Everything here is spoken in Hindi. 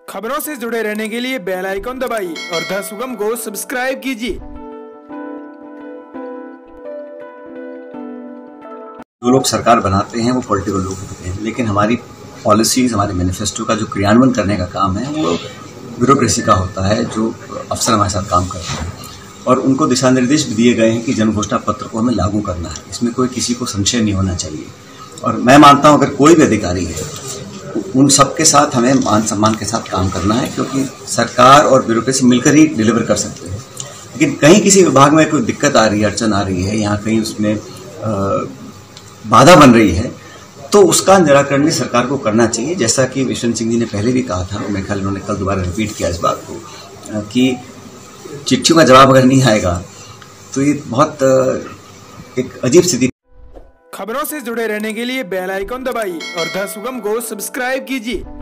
खबरों से जुड़े रहने के लिए बेल आइकन दबाइए और द सुगम को सब्सक्राइब कीजिए। जो लोग सरकार बनाते हैं वो पॉलिटिकल लोग होते हैं, लेकिन हमारी पॉलिसीज, हमारे मैनिफेस्टो का जो क्रियान्वयन करने का काम है वो ब्यूरोक्रेसी का होता है, जो अफसर हमारे साथ काम करते हैं। और उनको दिशा निर्देश भी दिए गए हैं कि जन घोषणा पत्र को हमें लागू करना है। इसमें कोई किसी को संशय नहीं होना चाहिए। और मैं मानता हूं अगर कोई भी अधिकारी है उन सबके साथ हमें मान सम्मान के साथ काम करना है, क्योंकि सरकार और ब्यूरोक्रेसी मिलकर ही डिलीवर कर सकते हैं। लेकिन कहीं किसी विभाग में कोई दिक्कत आ रही है, अड़चन आ रही है, यहाँ कहीं उसमें बाधा बन रही है, तो उसका निराकरण भी सरकार को करना चाहिए। जैसा कि यशवंत सिंह जी ने पहले भी कहा था, मेरे ख्याल उन्होंने कल दोबारा रिपीट किया इस बात को कि चिट्ठियों का जवाब अगर नहीं आएगा तो ये बहुत एक अजीब स्थिति। खबरों से जुड़े रहने के लिए बेल आइकन दबाइए और द सुगम को सब्सक्राइब कीजिए।